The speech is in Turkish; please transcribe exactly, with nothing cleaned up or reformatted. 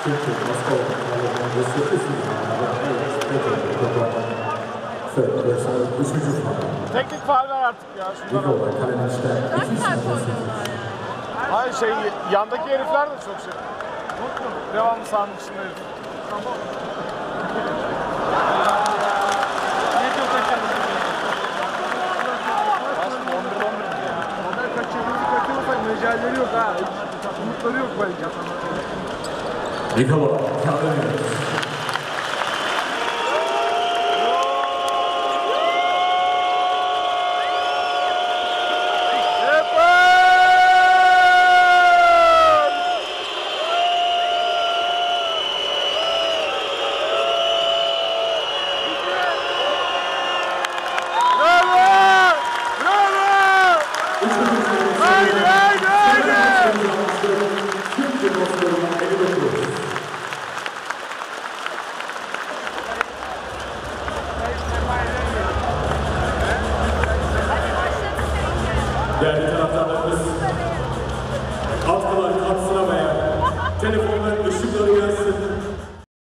Teknik faul ver artık ya. Şundan al. Kaç saat oynuyorlar ya? Hayır şey, yandaki herifler de çok şey. Devamlı sahanın içinde herif. Onlar kaçırırsa kaçırırsak mecalleri yok ha. Umutları yok belki. Nikola Kalinic. Değerli taraftarlarımız, atkılar kalksın havaya, telefonları